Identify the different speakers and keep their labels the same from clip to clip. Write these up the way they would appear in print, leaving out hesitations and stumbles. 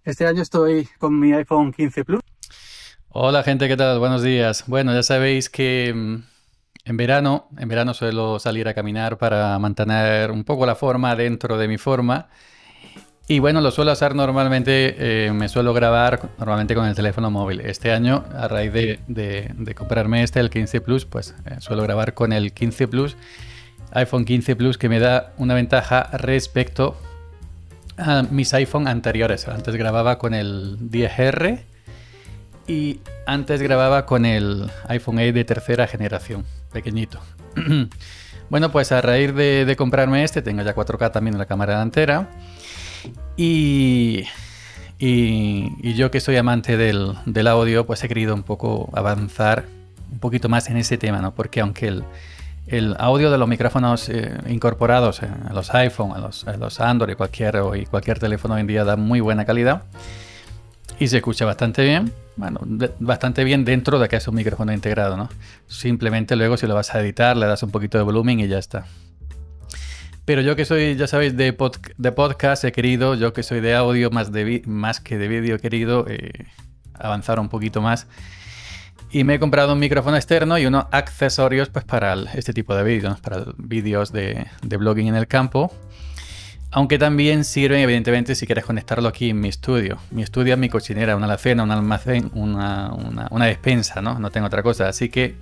Speaker 1: Este año estoy con mi iPhone 15 Plus.
Speaker 2: Hola gente, ¿qué tal? Buenos días. Bueno, ya sabéis que en verano suelo salir a caminar para mantener un poco la forma dentro de mi forma. Y bueno, lo suelo hacer normalmente, me suelo grabar normalmente con el teléfono móvil. Este año, a raíz de comprarme el 15 Plus, pues suelo grabar con el 15 Plus, iPhone 15 Plus, que me da una ventaja respecto a mis iPhone anteriores. Antes grababa con el 10R. Y antes grababa con el iPhone 8 de tercera generación, pequeñito. Bueno, pues a raíz de comprarme tengo ya 4K también en la cámara delantera. Y, y yo que soy amante del audio, pues he querido un poco avanzar un poquito más en ese tema, ¿no? Porque aunque el audio de los micrófonos incorporados a los iPhone, a los Android y cualquier teléfono hoy en día da muy buena calidad y se escucha bastante bien. Bueno, bastante bien dentro de que es un micrófono integrado, ¿no? Simplemente luego si lo vas a editar le das un poquito de volumen y ya está. Pero yo que soy, ya sabéis, de podcast he querido, yo que soy de audio más que de vídeo, he querido avanzar un poquito más. Y me he comprado un micrófono externo y unos accesorios pues para este tipo de vídeos, ¿no? Para vídeos de blogging en el campo. Aunque también sirven, evidentemente, si quieres conectarlo aquí en mi estudio. Mi estudio es mi cocinera, una alacena, un almacén, una despensa, ¿no? No tengo otra cosa. Así que,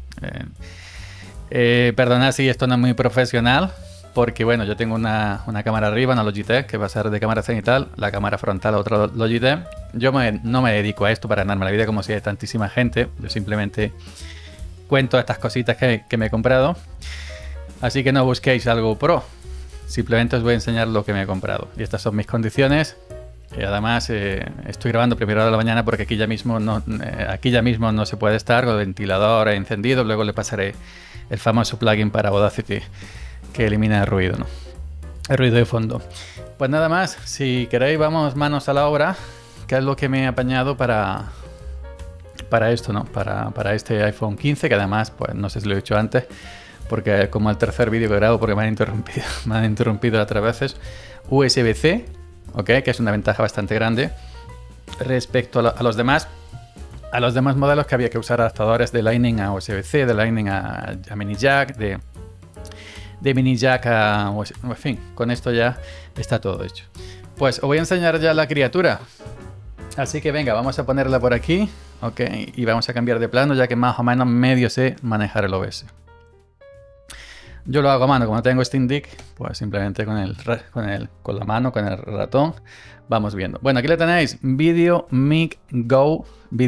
Speaker 2: perdonad si esto no es muy profesional, porque bueno, yo tengo una cámara arriba, una Logitech, que va a ser de cámara cenital, la cámara frontal, otra Logitech. Yo no me dedico a esto para ganarme la vida como si hay tantísima gente. Yo simplemente cuento estas cositas que me he comprado. Así que no busquéis algo pro. Simplemente os voy a enseñar lo que me he comprado. Y estas son mis condiciones. Y además estoy grabando primera hora de la mañana porque aquí ya mismo no se puede estar con el ventilador encendido. Luego le pasaré el famoso plugin para Audacity que elimina el ruido, ¿no? El ruido de fondo. Pues nada más, si queréis vamos manos a la obra. ¿Qué es lo que me he apañado para esto, ¿no? Para este iPhone 15, que además, pues no sé si lo he dicho antes, porque como el tercer vídeo que grabo, porque me han interrumpido otras veces, USB-C, ¿ok? Que es una ventaja bastante grande respecto a los demás. A los demás modelos que había que usar adaptadores de Lightning a USB-C, de Lightning a mini jack, de mini jack a USB, en fin, con esto ya está todo hecho. Pues os voy a enseñar ya la criatura. Así que venga, vamos a ponerla por aquí, ¿ok? Y vamos a cambiar de plano, ya que más o menos medio sé manejar el OBS. Yo lo hago a mano, como no tengo Steam Deck, pues simplemente con la mano, con el ratón, vamos viendo. Bueno, aquí le tenéis VideoMic Go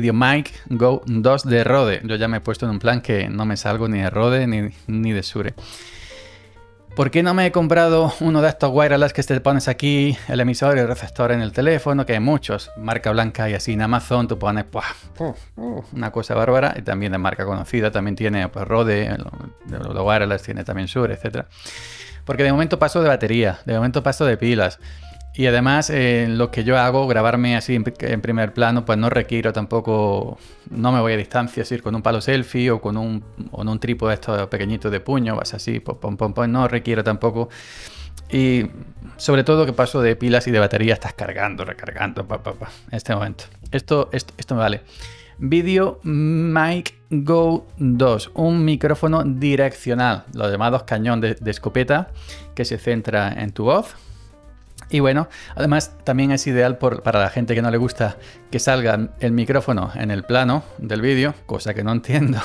Speaker 2: 2 de Rode. Yo ya me he puesto en un plan que no me salgo ni de Rode ni de Shure. ¿Por qué no me he comprado uno de estos wireless que te pones aquí, el emisor y el receptor en el teléfono? Que hay muchos, marca blanca y así en Amazon, tú pones una cosa bárbara, y también de marca conocida, también tiene pues, Rode, los wireless, tiene también Shure, etc. Porque de momento paso de batería, de momento paso de pilas. Y además lo que yo hago, grabarme así en primer plano, pues no requiero tampoco, no me voy a distancia, es decir, con un palo selfie o con un trípode estos pequeñitos de puño, vas así, no requiero tampoco. Y sobre todo que paso de pilas y de batería, estás cargando, recargando, en este momento. Esto me vale. VideoMic Go 2, un micrófono direccional, los llamados cañón de escopeta, que se centra en tu voz. Y bueno, además también es ideal para la gente que no le gusta que salga el micrófono en el plano del vídeo, cosa que no entiendo,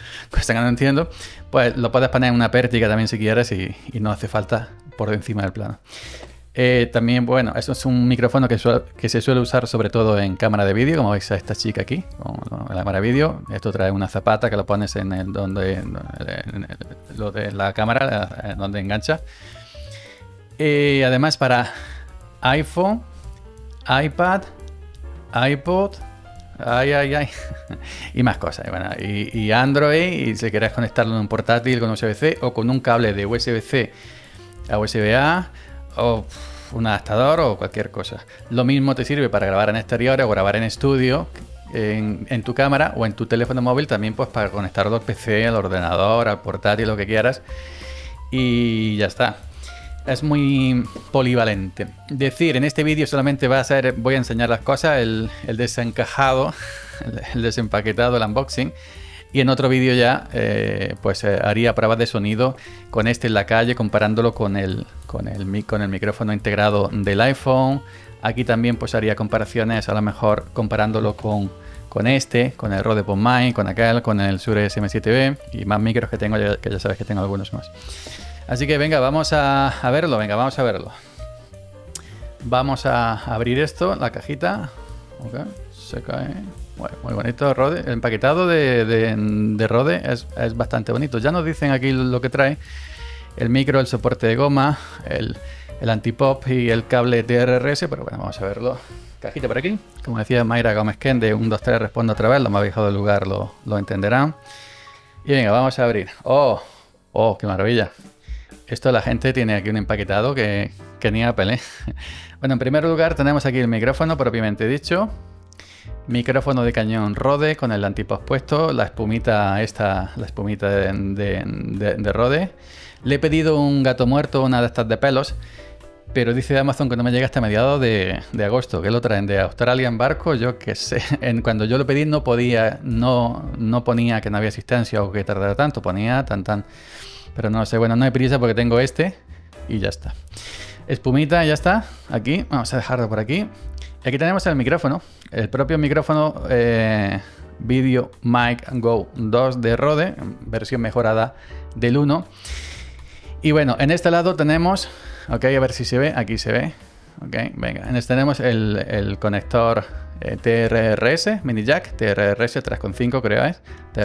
Speaker 2: pues lo puedes poner en una pértiga también si quieres y no hace falta por encima del plano. También, bueno, eso es un micrófono que se suele usar sobre todo en cámara de vídeo, como veis a esta chica aquí, con la cámara de vídeo. Esto trae una zapata que lo pones en lo de la cámara, donde engancha. Además para iPhone, iPad, iPod, y más cosas. Bueno, y Android, y si quieres conectarlo en un portátil con USB-C o con un cable de USB-C a USB-A o un adaptador o cualquier cosa. Lo mismo te sirve para grabar en exterior o grabar en estudio en tu cámara o en tu teléfono móvil también, pues para conectarlo al PC, al ordenador, al portátil, lo que quieras. Y ya está. es muy polivalente. Decir, en este vídeo solamente voy a enseñar las cosas, el desencajado, el desempaquetado, el unboxing. Y en otro vídeo ya haría pruebas de sonido con este en la calle, comparándolo con el micrófono integrado del iPhone. Aquí también pues haría comparaciones, a lo mejor comparándolo con el Rode PodMic, con aquel, con el Shure SM7B y más micros que tengo, que ya sabes que tengo algunos más. Así que venga, vamos a verlo, vamos a verlo. Vamos a abrir esto, la cajita. Ok, se cae. Bueno, muy bonito Rode. El empaquetado de Rode es bastante bonito. Ya nos dicen aquí lo que trae. El micro, el soporte de goma, el antipop y el cable TRRS. Pero bueno, vamos a verlo. Cajita por aquí. Como decía Mayra Gómez Ken de 1, 2, 3 respondo otra vez. Los más viejos del lugar lo entenderán. Y venga, vamos a abrir. ¡Oh! ¡Oh, qué maravilla! Esto la gente tiene aquí un empaquetado que ni Apple, ¿eh? Bueno, en primer lugar tenemos aquí el micrófono propiamente dicho. Micrófono de cañón Rode con el antipop puesto, la espumita esta, la espumita de Rode. Le he pedido un gato muerto, una de estas de pelos, pero dice Amazon que no me llega hasta mediados de agosto, que lo traen de Australia en barco, yo qué sé. Cuando yo lo pedí no ponía que no había asistencia o que tardara tanto, ponía tan. Pero no sé, bueno, no hay prisa porque tengo este y ya está. Espumita, ya está, aquí, vamos a dejarlo por aquí. Aquí tenemos el micrófono, el propio micrófono Video Mic Go 2 de Rode, versión mejorada del 1. Y bueno, en este lado tenemos, ok, a ver si se ve, aquí se ve, ok, venga, en este tenemos el conector TRRS, mini jack, TRRS 3.5 creo es,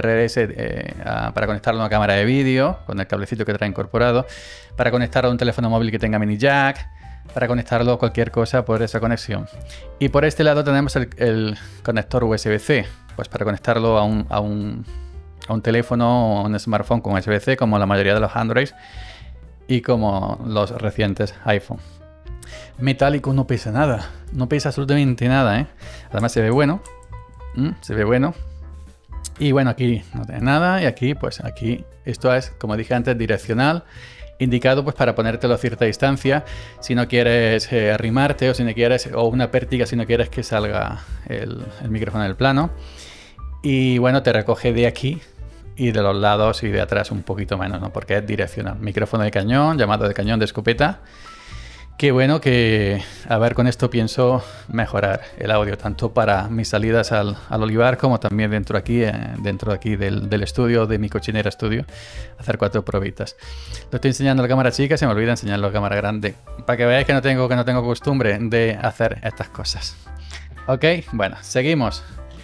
Speaker 2: TRRS para conectarlo a una cámara de vídeo, con el cablecito que trae incorporado, para conectarlo a un teléfono móvil que tenga mini jack, para conectarlo a cualquier cosa por esa conexión. Y por este lado tenemos el conector USB-C, pues para conectarlo a un teléfono o un smartphone con USB-C, como la mayoría de los Android y como los recientes iPhone. Metálico, no pesa nada, no pesa absolutamente nada, ¿eh? Además se ve bueno, se ve bueno. Y bueno, aquí no tiene nada y aquí, pues aquí, esto es, como dije antes, direccional, indicado pues para ponértelo a cierta distancia si no quieres arrimarte o una pértiga si no quieres que salga el micrófono del plano. Y bueno, te recoge de aquí y de los lados y de atrás un poquito menos, ¿no? Porque es direccional. Micrófono de cañón, llamado de cañón de escopeta. Qué bueno que, a ver, con esto pienso mejorar el audio, tanto para mis salidas al olivar como también dentro de aquí del estudio, de mi cochinera estudio, hacer 4 probitas. Lo estoy enseñando a la cámara chica, se me olvida enseñarlo a la cámara grande, para que veáis que no tengo costumbre de hacer estas cosas. Ok, bueno, seguimos.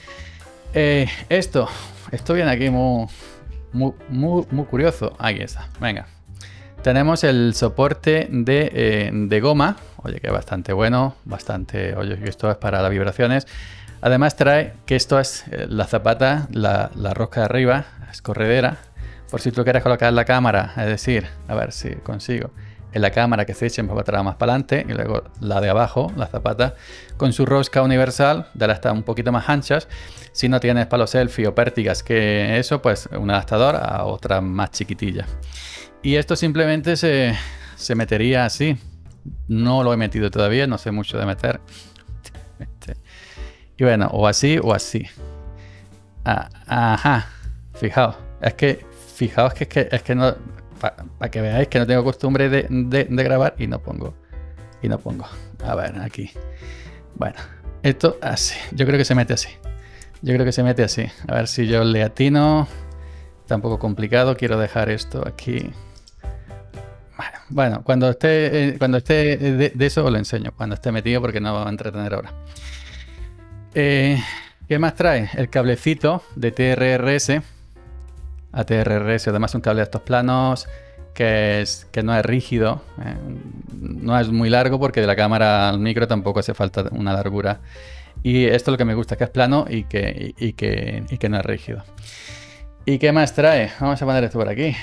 Speaker 2: Esto viene aquí muy curioso. Aquí está, venga. Tenemos el soporte de goma, oye, que es bastante bueno, oye, que esto es para las vibraciones. Además trae que esto es la zapata, la rosca de arriba, es corredera, por si tú quieres colocar en la cámara, es decir, a ver si consigo, en la cámara que se eche un poco atrás más para adelante, y luego la de abajo, la zapata, con su rosca universal, de las está un poquito más anchas. Si no tienes para los selfie o pértigas que eso, pues un adaptador a otra más chiquitilla. Y esto simplemente se metería así. No lo he metido todavía, no sé mucho de meter. Y bueno, o así o así. Ajá, fijaos. Fijaos que es que no... Para que veáis que no tengo costumbre de grabar y no pongo. A ver, aquí. Bueno, esto así. Yo creo que se mete así. A ver si yo le atino. Tampoco complicado. Quiero dejar esto aquí. Bueno, cuando esté de eso os lo enseño, cuando esté metido, porque no va a entretener ahora. ¿Qué más trae? El cablecito de TRRS a TRRS, además un cable de estos planos que no es rígido, no es muy largo porque de la cámara al micro tampoco hace falta una largura. Y esto es lo que me gusta, que es plano y que no es rígido. ¿Y qué más trae? Vamos a poner esto por aquí.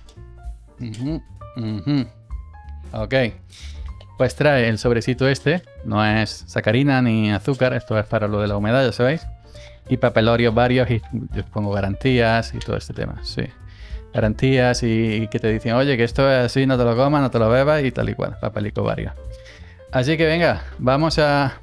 Speaker 2: Ok, pues trae el sobrecito este, no es sacarina ni azúcar, esto es para lo de la humedad, ya sabéis, y papelorios varios, y yo pongo garantías y todo este tema, sí. garantías y que te dicen, oye, que esto es así, no te lo comas, no te lo bebas y tal y cual, papelico varios. Así que venga, vamos a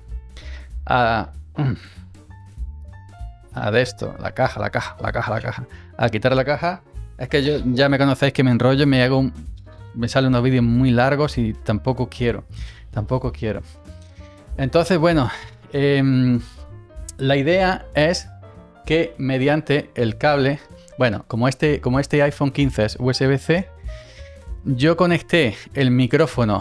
Speaker 2: de esto, la caja, a quitar la caja. Es que yo ya me conocéis que me enrollo, me salen unos vídeos muy largos y tampoco quiero. Entonces, bueno, la idea es que mediante el cable, bueno, como este iPhone 15 es USB-C, yo conecté el micrófono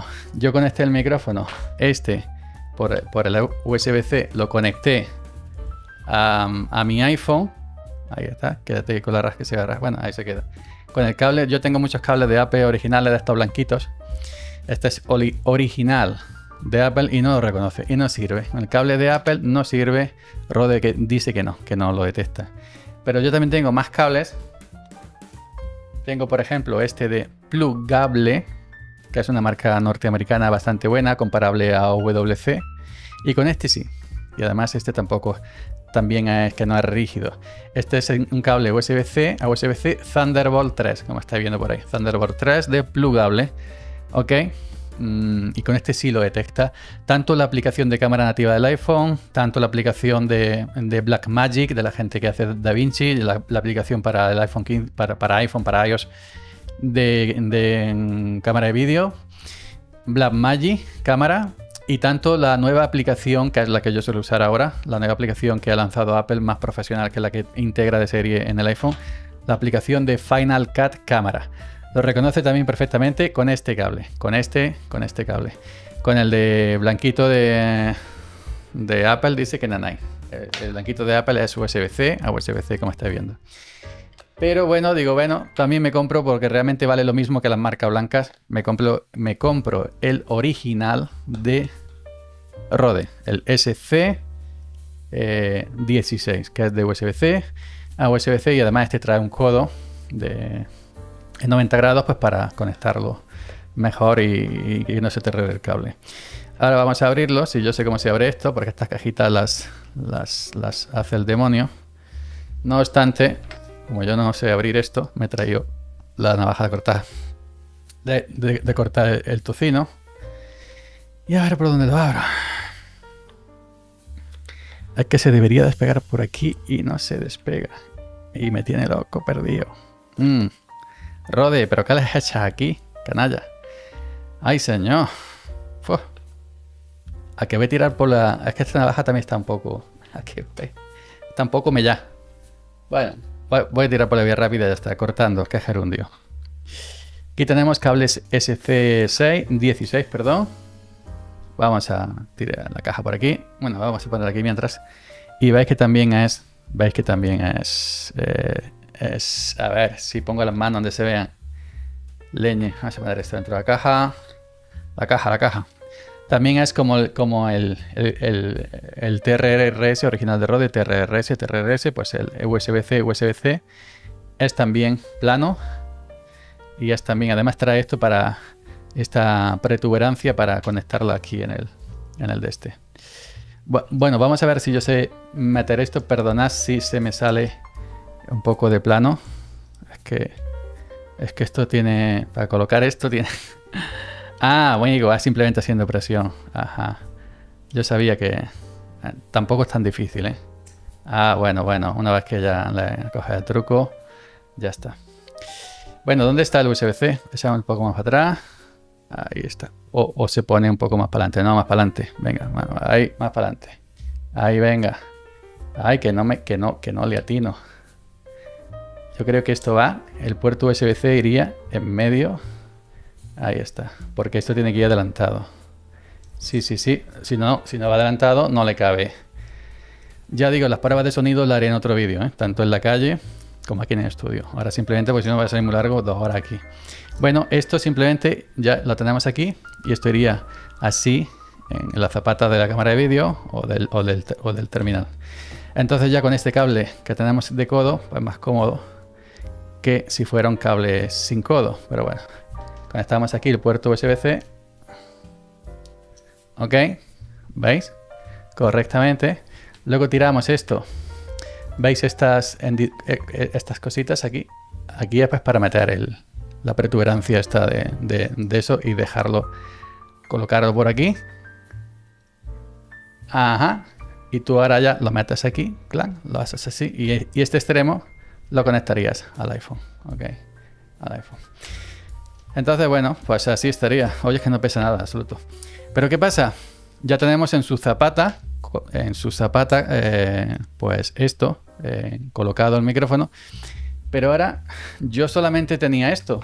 Speaker 2: por el USB-C, lo conecté a mi iPhone. Ahí está, quédate con la rasca que se agarra. Bueno, ahí se queda. Con el cable, yo tengo muchos cables de Apple originales de estos blanquitos. Este es original de Apple y no lo reconoce y no sirve. El cable de Apple no sirve. Rode que dice que no lo detecta. Pero yo también tengo más cables. Tengo, por ejemplo, este de Plugable, que es una marca norteamericana bastante buena, comparable a WC. Y con este sí. Y además este también es que no es rígido. Este es un cable USB-C a USB-C Thunderbolt 3, como estáis viendo por ahí. Thunderbolt 3 de Plugable. Ok. Y con este sí lo detecta. Tanto la aplicación de cámara nativa del iPhone, tanto la aplicación de Blackmagic, de la gente que hace DaVinci, la aplicación para el iPhone 15, para iPhone, para iOS, de cámara de vídeo, Blackmagic, cámara, y tanto la nueva aplicación, que es la que yo suelo usar ahora, la nueva aplicación que ha lanzado Apple, más profesional, que la que integra de serie en el iPhone, la aplicación de Final Cut Cámara. Lo reconoce también perfectamente con este cable, con este cable. Con el de blanquito de Apple dice que nanay. El blanquito de Apple es USB-C a USB-C, como estáis viendo. Pero bueno, digo, bueno, también me compro, porque realmente vale lo mismo que las marcas blancas. Me compro el original de Rode, el SC16, que es de USB-C a USB-C, y además este trae un codo de 90 grados pues para conectarlo mejor y que no se te reve el cable. Ahora vamos a abrirlo. Si yo sé cómo se abre esto, porque estas cajitas las hace el demonio. No obstante, como yo no sé abrir esto, me he traído la navaja de cortar de cortar el tocino. Y ahora, ¿por dónde lo abro? Es que se debería despegar por aquí y no se despega. Y me tiene loco, perdido. Rode, ¿pero qué les echas aquí, canalla? ¡Ay, señor! ¡Fua! A que voy a tirar por la... Es que esta navaja también está un poco... Aquí, está un poco mellá. Bueno, voy a tirar por la vía rápida y ya está, cortando, que gerundio. Aquí tenemos cables SC16, perdón. Vamos a tirar la caja por aquí. Bueno, vamos a poner aquí mientras. Y veis que también es... a ver, si pongo las manos donde se vean. Leñe. Vamos a poner esto dentro de la caja. La caja. También es como el TRRS original de Rode, TRRS, pues el USB-C es también plano. Y es también, además trae esto para esta protuberancia para conectarlo aquí en el de este. Bueno, vamos a ver si yo sé meter esto. Perdonad si se me sale un poco de plano. Es que esto tiene... Para colocar esto tiene... bueno, va simplemente haciendo presión. Ajá. Yo sabía que... tampoco es tan difícil, ¿eh? Bueno. Una vez que ya le coges el truco, ya está. Bueno, ¿dónde está el USB-C? Echamos un poco más para atrás. Ahí está. O se pone un poco más para adelante. No, más para adelante. Venga, ahí, más para adelante. Ahí, venga. Ay, que no le atino. Yo creo que esto va. El puerto USB-C iría en medio. Ahí está. Porque esto tiene que ir adelantado. Sí. Si no va adelantado, no le cabe. Ya digo, las pruebas de sonido las haré en otro vídeo, ¿eh? Tanto en la calle como aquí en el estudio. Ahora simplemente, porque si no va a salir muy largo, 2 horas aquí. Bueno, esto simplemente ya lo tenemos aquí. Y esto iría así en la zapata de la cámara de vídeo o del terminal. Entonces ya con este cable que tenemos de codo, pues más cómodo que si fuera un cable sin codo. Pero bueno, conectamos aquí el puerto USB-C. Ok, ¿veis? Correctamente. Luego tiramos esto. ¿Veis estas cositas aquí? aquí es pues para meter la protuberancia esta de eso y dejarlo, colocarlo por aquí. Ajá. Y tú ahora ya lo metes aquí, clan, lo haces así y este extremo lo conectarías al iPhone. Ok, al iPhone. Entonces, bueno, pues así estaría. Oye, es que no pesa nada, absoluto. Pero ¿qué pasa? Ya tenemos en su zapata, pues esto, colocado el micrófono. Pero ahora yo solamente tenía esto.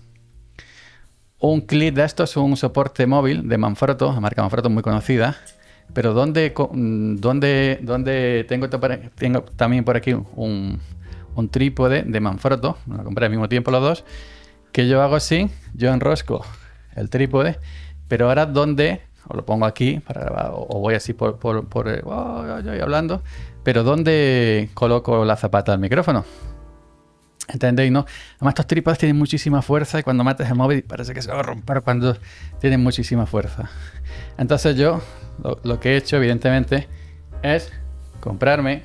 Speaker 2: Un clip de estos, un soporte móvil de Manfrotto, la marca Manfrotto muy conocida. Pero donde tengo también por aquí un trípode de Manfrotto, lo compré al mismo tiempo los dos, que yo hago así, yo enrosco el trípode, pero ahora donde, o lo pongo aquí para grabar, o voy así hablando, pero donde coloco la zapata del micrófono. ¿Entendéis, no? Además, estos trípodes tienen muchísima fuerza y cuando metes el móvil parece que se va a romper cuando tienen muchísima fuerza. Entonces yo lo que he hecho, evidentemente, es comprarme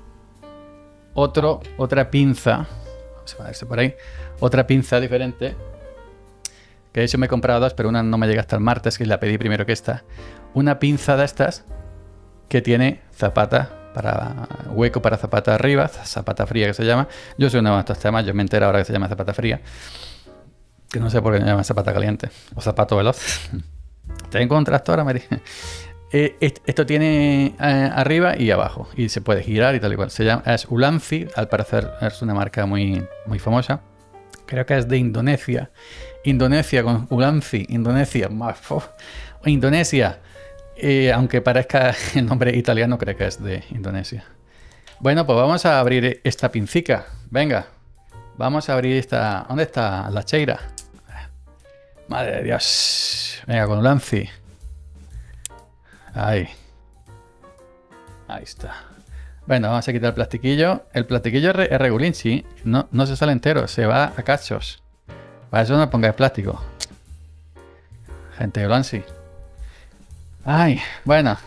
Speaker 2: otra pinza. Vamos a ponerse por ahí. Otra pinza diferente. Que de hecho me he comprado dos, pero una no me llega hasta el martes, que la pedí primero que esta. Una pinza de estas que tiene zapata hueco para zapata arriba, zapata fría que se llama. Yo soy nuevo en estos temas, yo me entero ahora que se llama zapata fría. Que no sé por qué me llama zapata caliente. O zapato veloz. Tengo un tractor, me dije. Esto tiene arriba y abajo. Y se puede girar y tal y cual. Es Ulanzi, al parecer es una marca muy, muy famosa. Creo que es de Indonesia. Indonesia con Ulanzi. Indonesia. Indonesia. Aunque parezca el nombre italiano, creo que es de Indonesia. Bueno, pues vamos a abrir esta pincica. Venga. Vamos a abrir esta... ¿Dónde está la cheira? Madre de Dios. Venga, con Ulanzi. Ahí. Ahí está. Bueno, vamos a quitar el plastiquillo. El plastiquillo es regulín, sí. No se sale entero, se va a cachos. Para eso no pongáis plástico. Gente de Ulanzi. Ay, bueno.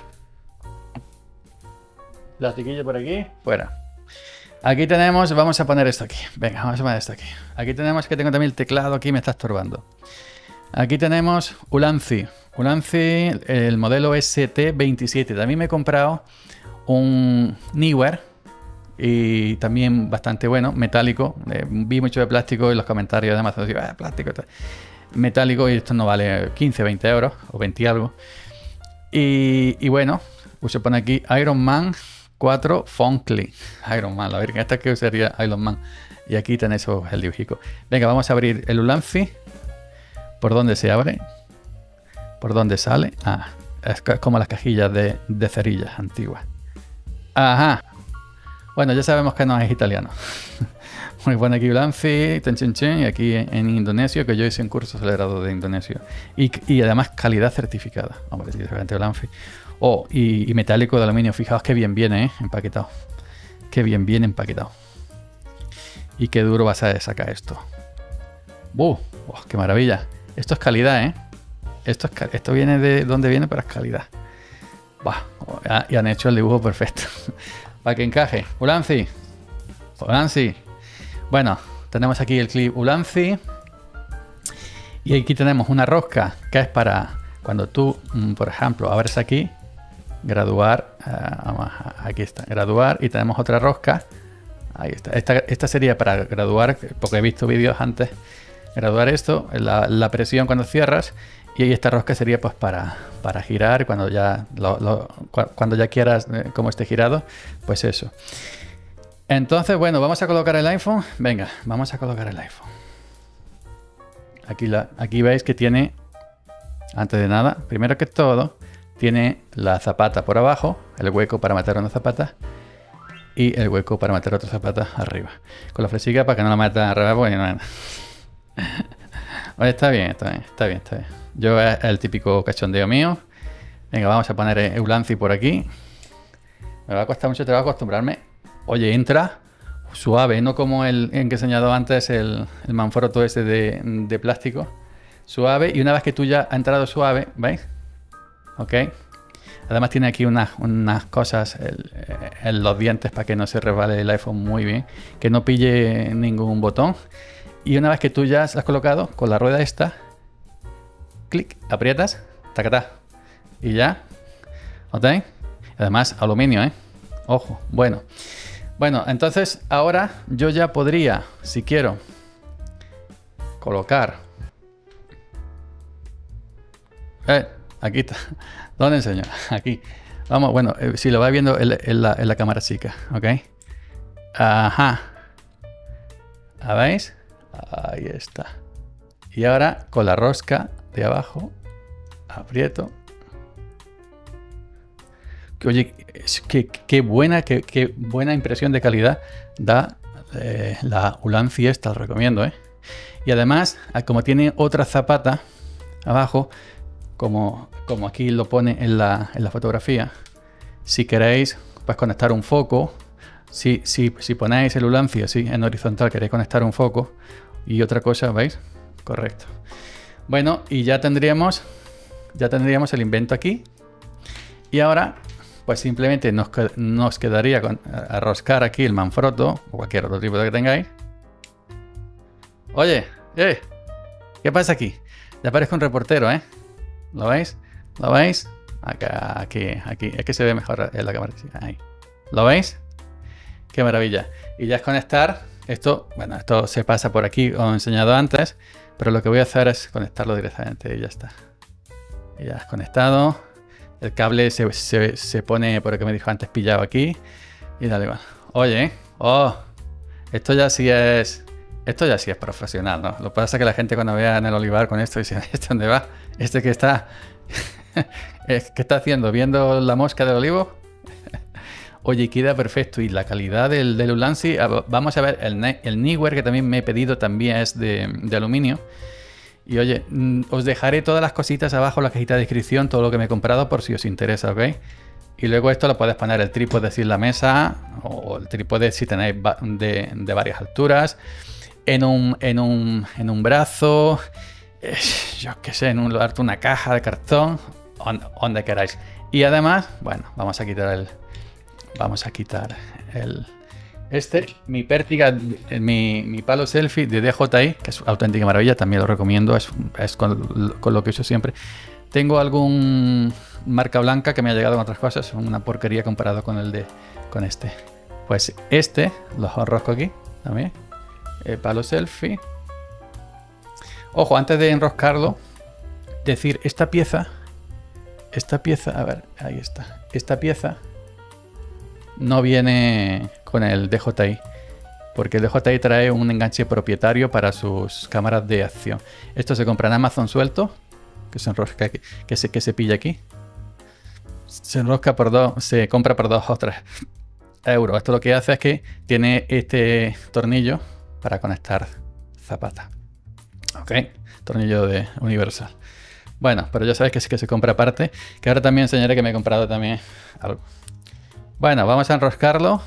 Speaker 2: Plastiquillo por aquí, fuera. Aquí tenemos, vamos a poner esto aquí. Venga, vamos a poner esto aquí. Aquí tenemos que tengo también el teclado aquí, me está estorbando. Aquí tenemos Ulanzi. Ulanzi, el modelo ST27. También me he comprado un Neewer y también bastante bueno, metálico. Vi mucho de plástico en los comentarios de Amazon. Decía, plástico, metálico, y esto no vale 15, 20 euros o 20 y algo. Y bueno, pues se pone aquí Iron Man 4 Funkly. Iron Man, la verdad, esta que sería Iron Man. Y aquí tenéis el dibujico. Venga, vamos a abrir el Ulanzi. ¿Por dónde se abre? ¿Por dónde sale? Ah, es como las cajillas de cerillas antiguas. Ajá. Bueno, ya sabemos que no es italiano. Muy bueno, aquí Ulanzi, y aquí en indonesio, que yo hice un curso acelerado de indonesio. Y además calidad certificada. Hombre, diferente Ulanzi. Oh, y metálico de aluminio. Fijaos qué bien viene, empaquetado. Qué bien viene empaquetado. Y qué duro vas a sacar esto. ¡Qué maravilla! Esto es calidad, ¿eh? Esto viene de donde viene, pero es calidad. Y han hecho el dibujo perfecto. Para que encaje. Ulanzi. Ulanzi. Bueno, tenemos aquí el clip Ulanzi. Y aquí tenemos una rosca que es para cuando tú, por ejemplo, abres aquí, graduar. Aquí está, graduar. Y tenemos otra rosca. Ahí está. Esta sería para graduar, porque he visto vídeos antes. Graduar esto, la presión cuando cierras, y esta rosca sería pues para girar cuando ya cuando ya quieras como esté girado, pues eso. Entonces, bueno, vamos a colocar el iPhone. Venga, vamos a colocar el iPhone. Aquí veis que tiene, antes de nada, primero que todo, tiene la zapata por abajo, el hueco para meter una zapata y el hueco para meter otra zapata arriba. Con la flechica para que no la metan arriba, porque no. Oye, está bien. Yo es el típico cachondeo mío. Venga, vamos a poner Ulanzi por aquí. Me va a costar mucho trabajo acostumbrarme. Oye, entra suave, no como el que he enseñado antes, el Manfrotto ese de plástico. Suave, y una vez que tú ya has entrado suave, ¿veis? Ok. Además tiene aquí unas cosas en los dientes para que no se resbale el iPhone muy bien, que no pille ningún botón. Y una vez que tú ya has colocado, con la rueda esta, clic, aprietas, tacatá, y ya, ¿ok? Además aluminio, ¿eh? Ojo, bueno. Bueno, entonces ahora yo ya podría, si quiero, colocar... aquí está. ¿Dónde enseño? Aquí. Vamos, bueno, si lo vais viendo en la cámara chica, ¿ok? Ajá. ¿Veis? Ahí está. Y ahora con la rosca de abajo, aprieto. Oye, qué buena impresión de calidad da la Ulanzi esta, os recomiendo, ¿eh? Y además, como tiene otra zapata abajo, como aquí lo pone en la fotografía, si queréis pues conectar un foco, si ponéis el Ulanzi así en horizontal, queréis conectar un foco y otra cosa, ¿veis? Correcto. Bueno, y ya tendríamos el invento aquí. Y ahora pues simplemente nos quedaría con arroscar aquí el Manfrotto o cualquier otro tipo que tengáis. Oye, ¿qué pasa aquí? Ya parezco un reportero, ¿eh? ¿Lo veis? ¿Lo veis? Acá, aquí. Es que se ve mejor en la cámara. Ahí. ¿Lo veis? ¡Qué maravilla! Y ya es conectar. Esto, bueno, esto se pasa por aquí, os he enseñado antes, pero lo que voy a hacer es conectarlo directamente y ya está. Y ya es conectado. El cable se pone, por lo que me dijo antes, pillado aquí. Y dale igual. Oye, esto ya sí es profesional, ¿no? Lo que pasa es que la gente cuando vea en el olivar con esto dice, ¿este dónde va? ¿Este que está? ¿Qué está haciendo? ¿Viendo la mosca del olivo? Oye, queda perfecto. Y la calidad del Ulanzi, vamos a ver, el Neewer, que también me he pedido, también es de aluminio. Y oye, os dejaré todas las cositas abajo en la cajita de descripción, todo lo que me he comprado por si os interesa, ¿ok? Y luego esto lo puedes poner el trípode en la mesa, o el trípode si tenéis de varias alturas, en un brazo, yo qué sé, en una caja de cartón, donde queráis. Y además, bueno, vamos a quitar mi Pértiga, mi palo selfie de DJI, que es auténtica maravilla, también lo recomiendo, es con lo que uso siempre. Tengo algún marca blanca que me ha llegado con otras cosas, son una porquería comparado con este. Pues lo enrosco aquí también, el palo selfie. Ojo, antes de enroscarlo, decir, esta pieza, a ver, ahí está, esta pieza no viene con el DJI, porque el DJI trae un enganche propietario para sus cámaras de acción. Esto se compra en Amazon suelto, que se enrosca aquí, que se pilla aquí. Se enrosca se compra por 2 o 3 euros. Esto lo que hace es que tiene este tornillo para conectar zapata. Ok, tornillo de universal. Bueno, pero ya sabéis que sí que se compra aparte, que ahora también enseñaré que me he comprado también algo. Bueno, vamos a enroscarlo.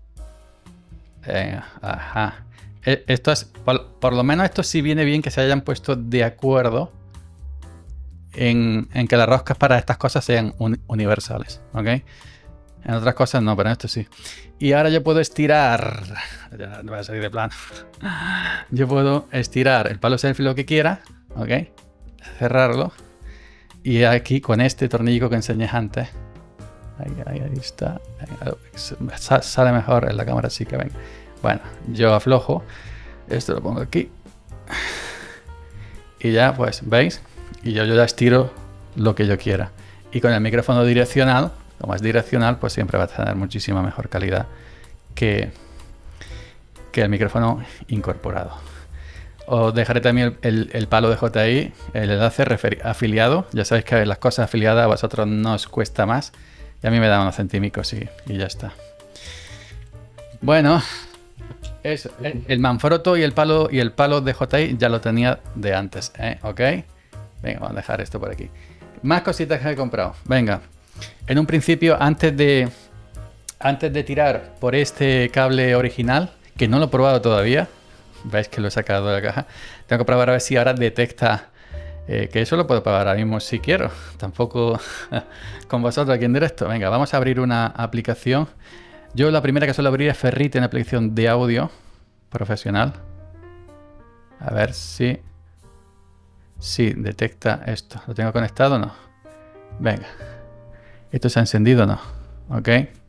Speaker 2: Ajá. Esto es, por lo menos esto sí viene bien que se hayan puesto de acuerdo en que las roscas para estas cosas sean universales, ¿ok? En otras cosas no, pero en esto sí. Y ahora yo puedo estirar, ya no voy a salir de plano. Yo puedo estirar el palo selfie lo que quiera, ¿ok? Cerrarlo. Y aquí con este tornillo que enseñé antes. Ahí está. Sale mejor en la cámara, sí que ven. Bueno, yo aflojo. Esto lo pongo aquí. Y ya, pues, ¿veis? Y yo ya estiro lo que yo quiera. Y con el micrófono direccional, como es direccional, pues siempre va a tener muchísima mejor calidad que el micrófono incorporado. Os dejaré también el palo de DJI, el enlace afiliado. Ya sabéis que las cosas afiliadas a vosotros no os cuesta más. Y a mí me da unos centímicos y ya está. Bueno, eso. El Manfrotto y el palo de DJI ya lo tenía de antes, ¿eh? ¿Ok? Venga, vamos a dejar esto por aquí. Más cositas que he comprado. Venga. En un principio, antes de tirar por este cable original, que no lo he probado todavía, veis que lo he sacado de la caja, tengo que probar a ver si ahora detecta Que eso lo puedo pagar ahora mismo si quiero. Tampoco con vosotros aquí en directo. Venga, vamos a abrir una aplicación. Yo la primera que suelo abrir es Ferrite, una aplicación de audio profesional. A ver si detecta esto. ¿Lo tengo conectado o no? Venga. ¿Esto se ha encendido o no? Ok.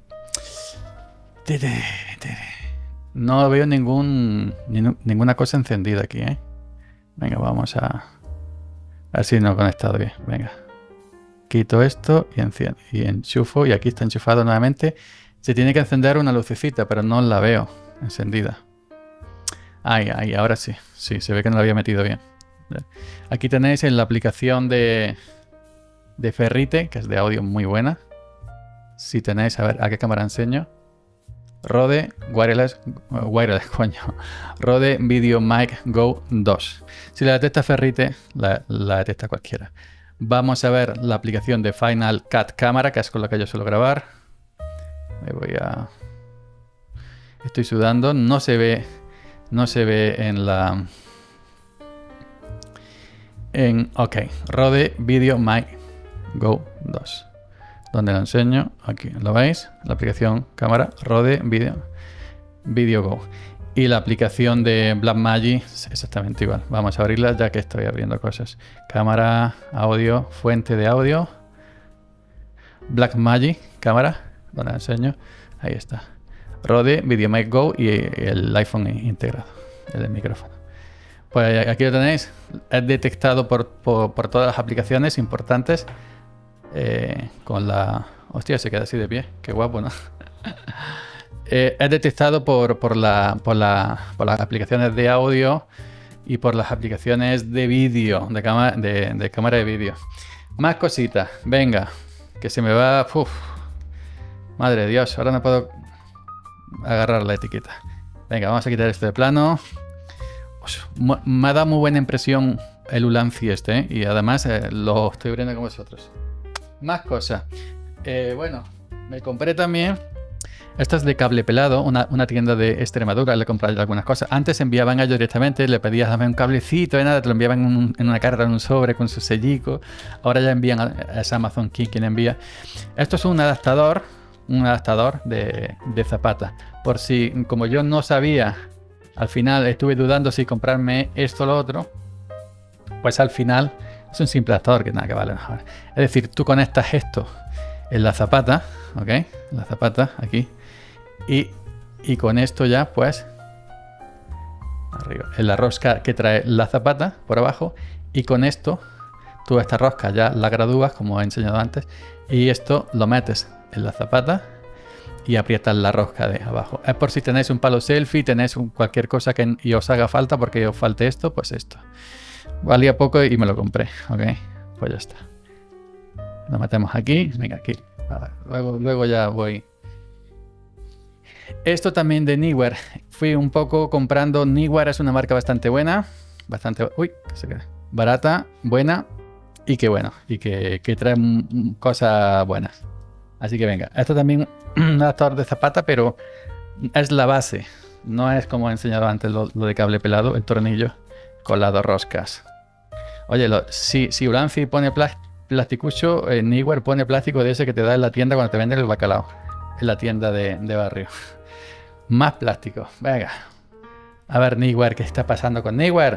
Speaker 2: No veo ninguna cosa encendida aquí, ¿eh? Venga, vamos a ver si no he conectado bien. Venga. Quito esto y enciendo. Y enchufo. Y aquí está enchufado nuevamente. Se tiene que encender una lucecita, pero no la veo encendida. Ahí, ahora sí. Sí, se ve que no la había metido bien. Aquí tenéis en la aplicación de Ferrite, que es de audio muy buena. Si tenéis, a ver, ¿a qué cámara enseño? Rode Wireless, coño. Rode Video Mic Go 2. Si la detecta Ferrite, la detecta cualquiera. Vamos a ver la aplicación de Final Cut Camera, que es con la que yo suelo grabar. Me voy a... Estoy sudando, no se ve en la... Ok, Rode Video Mic Go 2. Donde lo enseño, aquí lo veis, la aplicación cámara Rode Video Go. Y la aplicación de Blackmagic es exactamente igual. Vamos a abrirla ya que estoy abriendo cosas. Cámara, audio, fuente de audio. Blackmagic, cámara, donde lo enseño. Ahí está. Rode Video Mic Go y el iPhone integrado, el micrófono. Pues aquí lo tenéis. Es detectado por todas las aplicaciones importantes. Con la... Hostia, se queda así de pie. Qué guapo, ¿no? Es detectado por las aplicaciones de audio y por las aplicaciones de vídeo, de cámara de vídeo. Más cositas. Venga, que se me va... Uf. Madre de Dios, ahora no puedo agarrar la etiqueta. Venga, vamos a quitar esto de plano. Me ha dado muy buena impresión el Ulanzi este, ¿eh? Y además lo estoy abriendo con vosotros. Más cosas. Bueno, me compré también. Esto es de Cable Pelado, una tienda de Extremadura. Le compré algunas cosas. Antes enviaban a ellos directamente, le pedías dame un cablecito y nada, te lo enviaban en una carta, en un sobre con su sellico. Ahora ya envían a Amazon King quien envía. Esto es un adaptador de Zapata. Por si, como yo no sabía, al final estuve dudando si comprarme esto o lo otro, pues al final es un simple adaptador que nada que vale mejor. Es decir, tú conectas esto en la zapata, ¿ok? La zapata aquí. Y con esto ya, pues, arriba, en la rosca que trae la zapata por abajo. Y con esto, tú esta rosca ya la gradúas, como he enseñado antes. Y esto lo metes en la zapata y aprietas la rosca de abajo. Es por si tenéis un palo selfie, tenéis cualquier cosa y os haga falta, porque os falte esto, pues esto. Valía poco y me lo compré, ¿ok? Pues ya está. Lo metemos aquí, venga, aquí. Luego ya voy. Esto también de Neewer. Fui un poco comprando. Neewer es una marca bastante buena. Uy, que se queda. Barata, buena y que bueno. Y que trae cosas buenas. Así que venga. Esto también un adaptador de zapata, pero es la base. No es como he enseñado antes lo de cable pelado, el tornillo con las dos roscas. Oye, si Ulanzi pone plasticucho, Neewer pone plástico de ese que te da en la tienda cuando te venden el bacalao. En la tienda de barrio. Más plástico. Venga. A ver, Neewer, ¿qué está pasando con Neewer?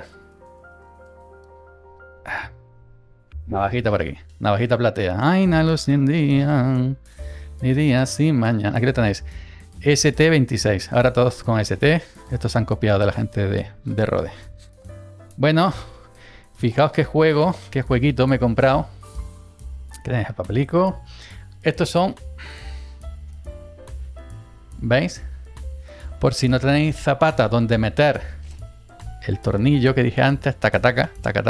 Speaker 2: Navajita por aquí. Navajita platea. Ay, no luz ni día. Ni día sin mañana. Aquí lo tenéis. ST26. Ahora todos con ST. Estos se han copiado de la gente de Rode. Bueno, fijaos qué jueguito me he comprado. Que tenéis el papelico. Estos son... ¿Veis? Por si no tenéis zapata donde meter el tornillo que dije antes, taca taca,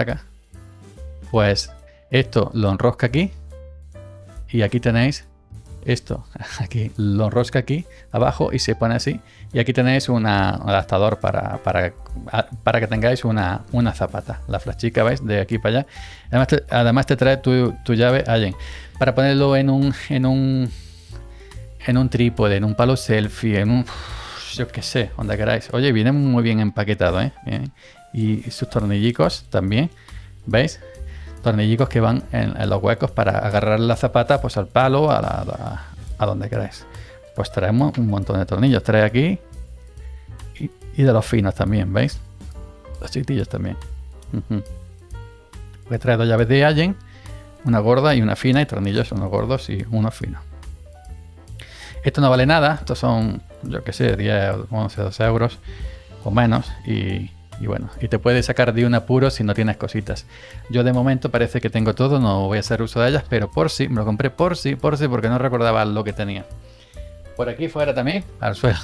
Speaker 2: pues esto lo enrosca aquí y aquí tenéis esto, aquí lo enrosca aquí abajo y se pone así, y aquí tenéis un adaptador para que tengáis una zapata, la flashica, ¿veis? De aquí para allá. Además te trae tu llave Allen para ponerlo en un trípode, en un palo selfie, en un... yo qué sé, donde queráis. Oye, viene muy bien empaquetado, ¿eh? Bien. Y sus tornillicos también, ¿veis? tornillicos que van en los huecos para agarrar la zapata pues al palo, a donde queráis. Pues traemos un montón de tornillos. Trae aquí y de los finos también, ¿veis? Los chiquitillos también. Voy a traer 2 llaves de Allen, una gorda y una fina, y tornillos unos gordos y unos finos. Esto no vale nada, estos son, yo que sé, 10, 11, 12 euros o menos, y bueno, y te puedes sacar de un apuro si no tienes cositas. Yo de momento parece que tengo todo, no voy a hacer uso de ellas, pero por si, me lo compré por si, porque no recordaba lo que tenía. Por aquí fuera también, al suelo.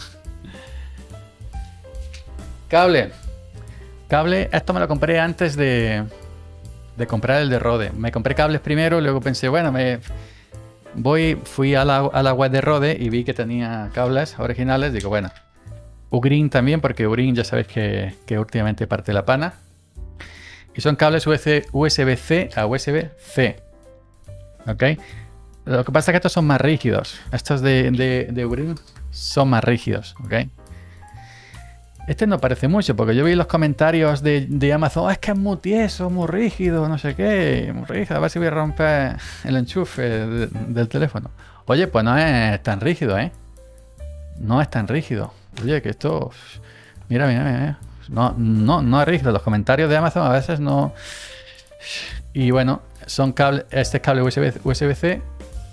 Speaker 2: Cable, esto me lo compré antes de comprar el de Rode. Me compré cables primero, luego pensé, bueno, fui a la web de Rode y vi que tenía cables originales. Digo, bueno, Ugreen también, porque Ugreen ya sabéis que últimamente parte la pana. Y son cables USB-C a USB-C. ¿Ok? Lo que pasa es que estos son más rígidos. Estos de Ugreen son más rígidos. ¿Ok? Este no parece mucho, porque yo vi los comentarios de Amazon, es que es muy tieso, muy rígido, no sé qué, muy rígido, a ver si voy a romper el enchufe del teléfono. Oye, pues no es tan rígido, ¿eh? No es tan rígido. Oye, que esto... Mira. No es rígido. Los comentarios de Amazon a veces no... Y bueno, son cables... Este es cable USB-C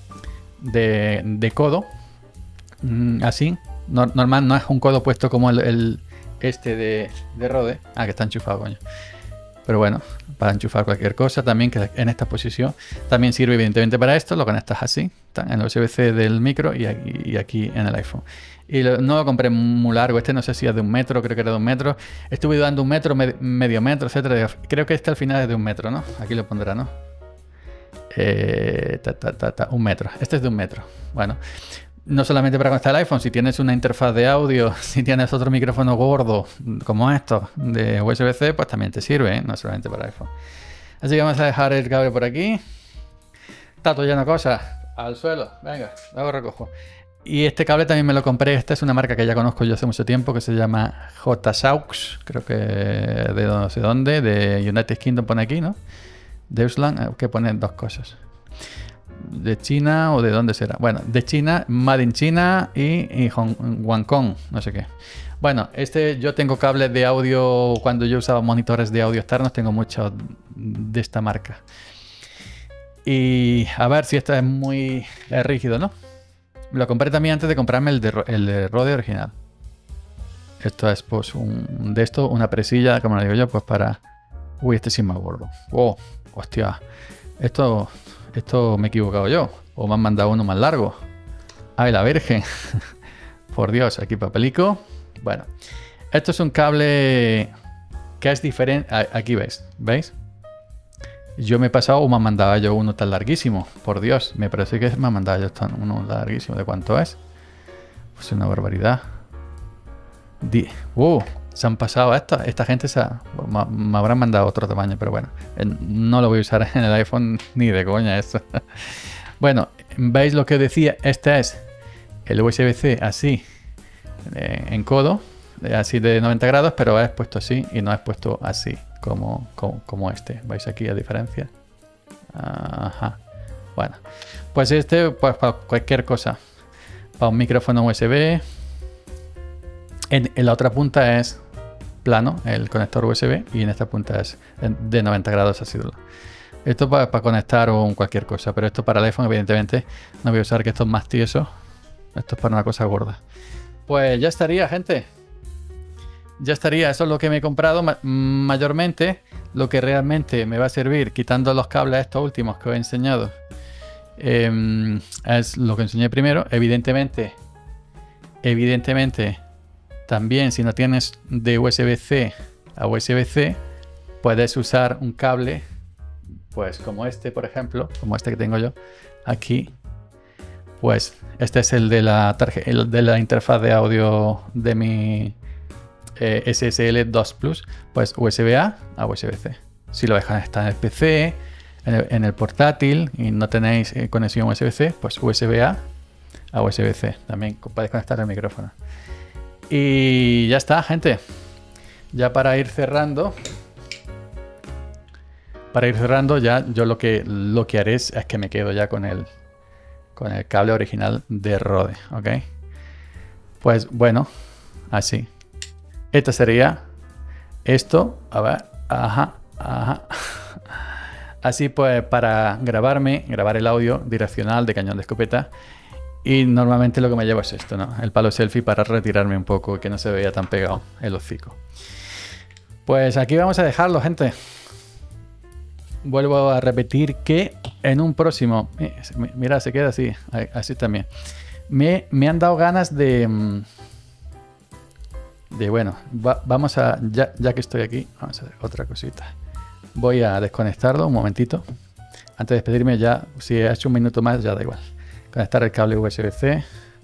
Speaker 2: de codo. Así. Normal, no es un codo puesto como este de Rode. Ah, que está enchufado, coño. Pero bueno, para enchufar cualquier cosa también, que en esta posición también sirve evidentemente para esto. Lo conectas así, en el USB-C del micro y aquí en el iPhone. Y no lo compré muy largo. Este no sé si es de 1 metro, creo que era de 1 metro. Estuve dando 1 metro, medio metro, etcétera. Creo que este al final es de 1 metro, ¿no? Aquí lo pondrá, ¿no? 1 metro. Este es de 1 metro. Bueno. No solamente para conectar el iPhone, si tienes una interfaz de audio, si tienes otro micrófono gordo como estos de USB-C, pues también te sirve, ¿eh? No solamente para iPhone. Así que vamos a dejar el cable por aquí. Está todo lleno de cosas. Al suelo. Venga, luego recojo. Y este cable también me lo compré. Esta es una marca que ya conozco yo hace mucho tiempo, que se llama JSaux. Creo que de no sé dónde, de United Kingdom pone aquí, ¿no? Deutschland, que ponen 2 cosas. De China o de dónde será. Bueno, de China, Made in China y Hong Kong, no sé qué. Bueno, yo tengo cables de audio. Cuando yo usaba monitores de audio externos, tengo muchos de esta marca. Y a ver si esto es muy rígido, ¿no? Lo compré también antes de comprarme el de Rode original. Esto es pues una presilla, como lo digo yo, pues para... Uy, este sí es más gordo. Oh, hostia. Esto me he equivocado yo. O me han mandado uno más largo. ¡Ay, la Virgen! Por Dios, aquí papelico. Bueno, esto es un cable que es diferente. Aquí ¿veis? Yo me he pasado o me han mandado yo uno tan larguísimo. Por Dios, me parece que me han mandado yo uno larguísimo. ¿De cuánto es? Pues una barbaridad. Se han pasado esta gente me habrán mandado otro tamaño, pero bueno, no lo voy a usar en el iPhone ni de coña esto. Bueno, ¿veis lo que decía? Este es el USB-C así, en codo, así de 90 grados, pero es puesto así y no es puesto así, como este. ¿Veis aquí la diferencia? Ajá. Bueno, pues este, pues para cualquier cosa. Para un micrófono USB. En la otra punta es plano, el conector USB, y en esta punta es de 90 grados así. Esto para conectar o cualquier cosa, pero esto para el iPhone evidentemente no voy a usar, que esto es más tieso. Esto es para una cosa gorda. Pues ya estaría, gente. Ya estaría, eso es lo que me he comprado mayormente. Lo que realmente me va a servir, quitando los cables estos últimos que os he enseñado, es lo que enseñé primero. Evidentemente también, si no tienes de USB-C a USB-C, puedes usar un cable, pues como este, por ejemplo, como este que tengo yo aquí. Pues este es el de la interfaz de audio de mi SSL 2 Plus, pues USB-A a USB-C. Si lo dejan estar en el PC, en el portátil y no tenéis conexión USB-C, pues USB-A a USB-C. También podéis conectar el micrófono. Y ya está, gente. Ya para ir cerrando, para ir cerrando, ya yo lo que haré es que me quedo ya con el cable original de Rode, ¿ok? Pues bueno, así. Esta sería esto, a ver, ajá. Así pues, para grabar el audio direccional de cañón de escopeta. Y normalmente lo que me llevo es esto, ¿no? El palo selfie para retirarme un poco y que no se vea tan pegado el hocico. Pues aquí vamos a dejarlo, gente. Vuelvo a repetir que en un próximo... Mira, se queda así. Así también. Me han dado ganas de bueno, vamos a... Ya que estoy aquí, vamos a hacer otra cosita. Voy a desconectarlo un momentito. Antes de despedirme ya, si he hecho un minuto más, ya da igual. Conectar el cable USB-C.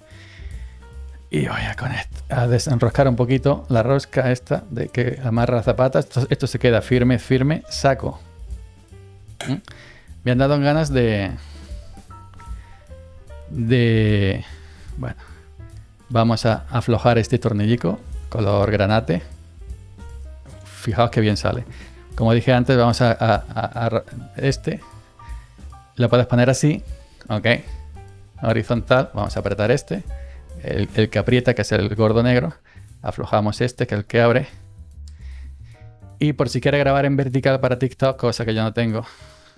Speaker 2: Y voy a desenroscar un poquito la rosca esta de que amarra las zapatas. Esto se queda firme. Saco. Me han dado ganas de... Bueno, vamos a aflojar este tornillico color granate. Fijaos que bien sale. Como dije antes, vamos a este. Lo puedes poner así, ok. Horizontal, vamos a apretar este. El que aprieta, que es el gordo negro. Aflojamos este, que es el que abre. Y por si quieres grabar en vertical para TikTok, cosa que yo no tengo.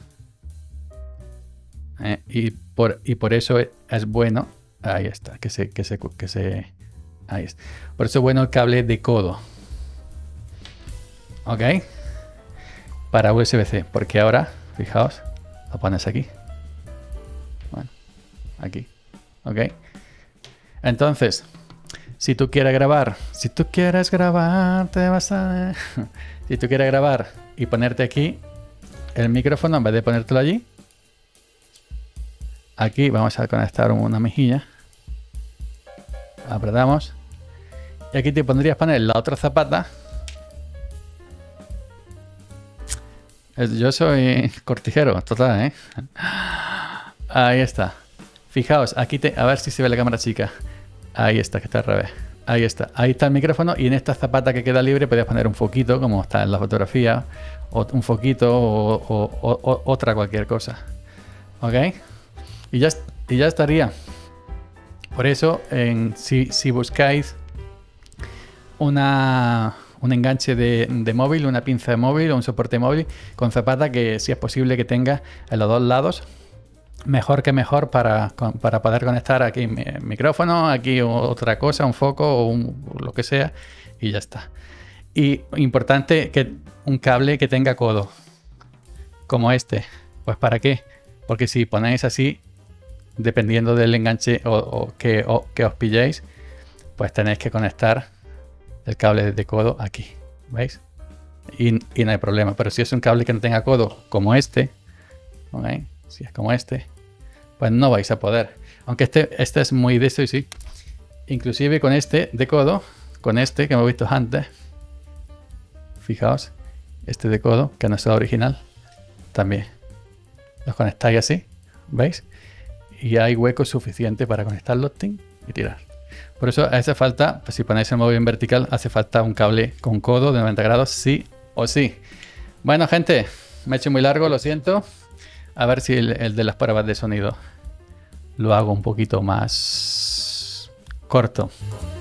Speaker 2: Y por eso es bueno. Ahí está, ahí está. Por eso es bueno el cable de codo. Ok. Para USB-C, porque ahora, fijaos, lo pones aquí. Bueno, aquí. Ok. Entonces, si tú quieres grabar, te vas a... Si tú quieres grabar y ponerte aquí el micrófono, en vez de ponértelo allí, aquí vamos a conectar una mejilla. Apretamos. Y aquí te pondrías poner la otra zapata. Yo soy cortijero, total, ¿eh? Ahí está. Fijaos, aquí a ver si se ve la cámara chica. Ahí está, que está al revés. Ahí está. Ahí está el micrófono y en esta zapata que queda libre podéis poner un foquito, como está en la fotografía, o un foquito o otra cualquier cosa. ¿Ok? Y ya estaría. Por eso, si buscáis un enganche de móvil, una pinza de móvil o un soporte móvil con zapata que si es posible que tenga en los dos lados, mejor que mejor para poder conectar aquí micrófono, aquí otra cosa, un foco o lo que sea y ya está. Y importante que un cable que tenga codo como este. Pues ¿para qué? Porque si ponéis así, dependiendo del enganche que os pilléis, pues tenéis que conectar el cable de codo aquí, ¿veis? Y no hay problema. Pero si es un cable que no tenga codo como este, ¿okay? Si es como este, pues no vais a poder. Aunque este es muy de esto y sí. Inclusive con este de codo, con este que hemos visto antes, fijaos, este de codo, que no es el original, también los conectáis así, ¿veis? Y hay hueco suficiente para conectarlos y tirar. Por eso hace falta, pues si ponéis el móvil en vertical, hace falta un cable con codo de 90 grados, sí o sí. Bueno, gente, me he hecho muy largo, lo siento. A ver si el de las pruebas de sonido lo hago un poquito más corto.